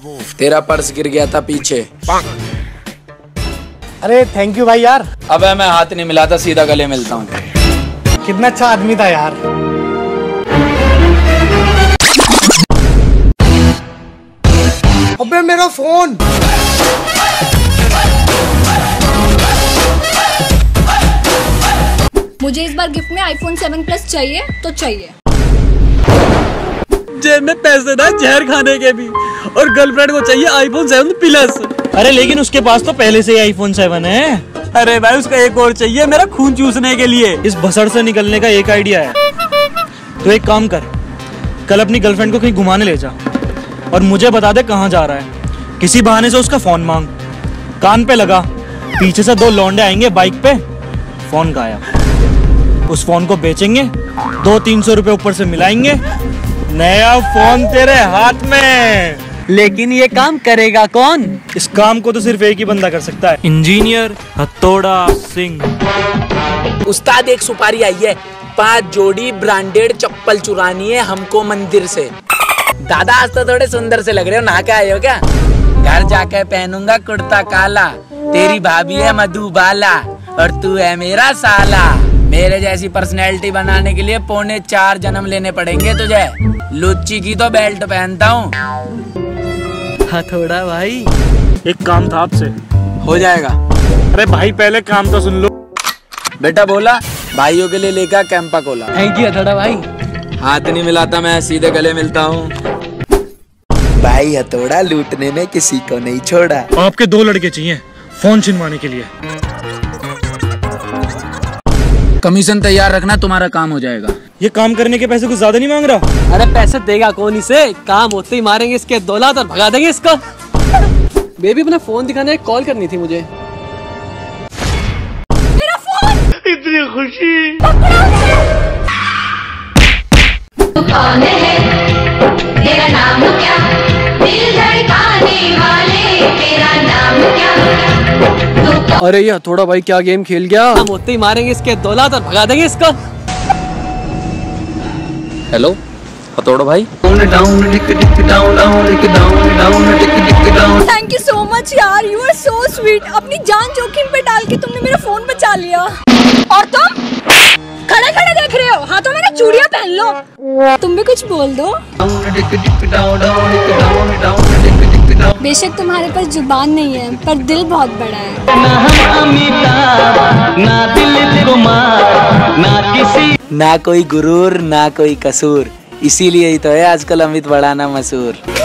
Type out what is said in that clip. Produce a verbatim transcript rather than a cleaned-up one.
तेरा पर्स गिर गया था पीछे। अरे थैंक यू भाई यार। अबे मैं हाथ नहीं मिलाता, सीधा गले मिलता हूँ। कितना अच्छा आदमी था यार। अबे मेरा फोन। मुझे इस बार गिफ्ट में आईफोन सेवन प्लस चाहिए तो चाहिए। जेब में पैसे ना जहर खाने के भी, और गर्लफ्रेंड को चाहिए आईफोन सेवन प्लस। अरे लेकिन उसके पास तो पहले से ही आईफोन सेवन है। अरे भाई उसका एक और चाहिए मेरा खून चूसने के लिए। इस भसड़ से निकलने का एक आइडिया है। तो एक काम कर, कल अपनी गर्लफ्रेंड को कहीं घुमाने ले जा और मुझे बता दे कहाँ जा रहा है। किसी बहाने से उसका फोन मांग, कान पे लगा, पीछे से दो लौंडे आएंगे बाइक पे, फोन गायब। उस फोन को बेचेंगे, दो तीन सौ रुपए ऊपर से मिलाएंगे, नया फोन तेरे हाथ में। लेकिन ये काम करेगा कौन? इस काम को तो सिर्फ एक ही बंदा कर सकता है, इंजीनियर हथौड़ा सिंह। उस्ताद एक सुपारी आई है, पांच जोड़ी ब्रांडेड चप्पल चुरानी है हमको मंदिर से। दादा आज तो थोड़े सुंदर से लग रहे हो, नहा के आए हो क्या? घर जाकर पहनूंगा कुर्ता काला, तेरी भाभी है मधुबाला और तू है मेरा साला। मेरे जैसी पर्सनैलिटी बनाने के लिए पौने चार जन्म लेने पड़ेंगे तुझे। लुच्ची की तो बेल्ट पहनता हूँ। हथौड़ा भाई एक काम था आपसे। हो जाएगा। अरे भाई पहले काम तो सुन लो। बेटा बोला भाइयों के लिए लेकर कैंपा कोला। थैंक यू हथौड़ा भाई। हाथ नहीं मिलाता मैं, सीधे गले मिलता हूँ। भाई हथौड़ा लूटने में किसी को नहीं छोड़ा। आपके दो लड़के चाहिए फोन छिनवाने के लिए। कमीशन तैयार रखना, तुम्हारा काम हो जाएगा। ये काम करने के पैसे कुछ ज्यादा नहीं मांग रहा? अरे पैसे देगा कौन इसे, काम होते ही मारेंगे इसके दौलत और भगा देंगे इसको। बेबी अपना फोन दिखाने कॉल करनी थी मुझे। मेरा फोन! इतनी खुशी। तू कौन है? तेरा नाम क्या? दिल धड़काने वाले तेरा नाम क्या? अरे ये हथौड़ा भाई क्या गेम खेल गया। हम होते ही मारेंगे इसके दौलत और भगा देंगे इसको। हेलो हथौड़ा भाई। थैंक यू सो मच यार, यू आर सो स्वीट। अपनी जान जोखिम पे डाल के तुमने मेरा फोन बचा लिया। और तुम खड़े खड़े देख रहे हो, हाथों में ना चूड़ियां पहन लो। तुम भी कुछ बोल दो। बेशक तुम्हारे पास जुबान नहीं है, पर दिल बहुत बड़ा है। ना हम अमिताभ, ना दिल कुमार, ना किसी, ना कोई गुरूर ना कोई कसूर, इसीलिए ही तो है आजकल अमित बड़ा ना मशहूर।